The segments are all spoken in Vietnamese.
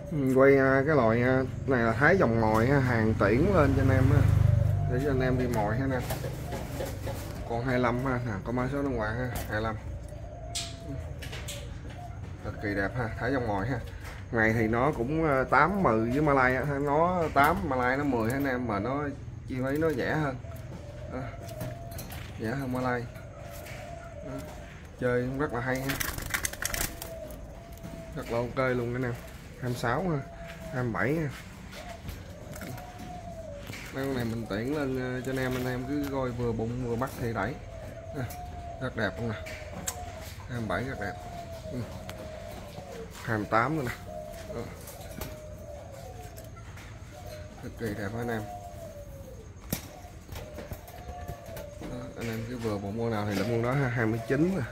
Quay cái loại này là Thái dòng mồi ha, hàng tiễn lên cho anh em ha, để cho anh em đi mồi ha nè. Con 25 ha, nè, có mã số đàng hoàng ha, 25. Cực kỳ đẹp ha, Thái dòng mồi ha. Này thì nó cũng 8 10 với Malay á, nó 8 Malay nó 10 ha anh em, mà nó chi phí nó rẻ hơn. Đó. Rẻ hơn Malay. Đó. Chơi cũng rất là hay ha. Rất là ok luôn anh em. 26 ha, 27 ha. Mấy con này mình tiện lên cho anh em cứ coi vừa bụng vừa bắt thì đẩy. Rất đẹp luôn nè. 27 rất đẹp. 28 nữa nè. Cực kỳ đẹp anh em. Đó, anh em cứ vừa bụng con nào thì lụm con đó ha, 29 nè.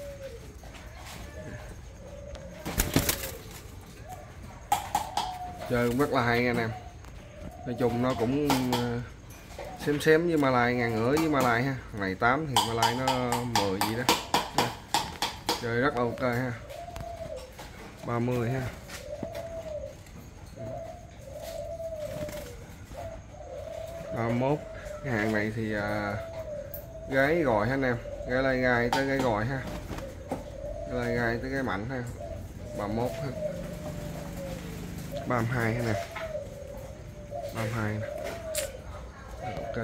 Chơi cũng rất là hay anh em. Nói chung nó cũng xém với Malay, ngàn ngửa với Malay ha. Này 8 thì Malay nó 10 gì đó. Chơi rất là ok ha. 30 ha. Mốt cái hàng này thì gáy gòi ha anh em, gáy lai gai tới gáy gòi ha, gáy lai gai tới gáy mạnh ha. 31 ha. 32 ha nè. 32 nè. Ok.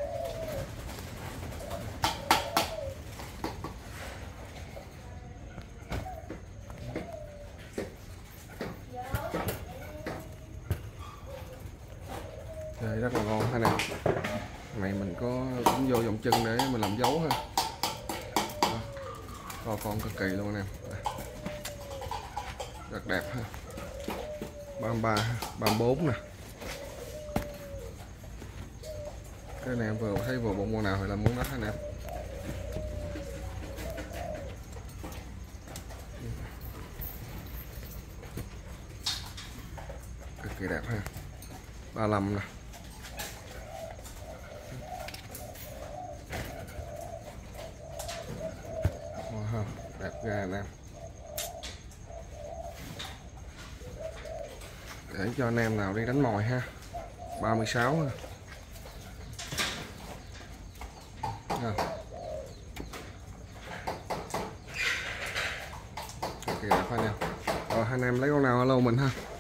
Đây rất là ngon ha nè. Này mình có cũng vô vòng chân để mình làm dấu ha. To con cực kỳ luôn nè. Rất đẹp ha. 33 ha, 34 nè. Cái này em vừa thấy vừa bụng con nào thì là muốn nó ha nè. Cực kỳ đẹp ha. 35 nè. Wow, đẹp ghê nè. Để cho anh em nào đi đánh mồi ha. 36 ha. Cực kỳ đẹp ha nè. Rồi anh em lấy con nào alo mình ha.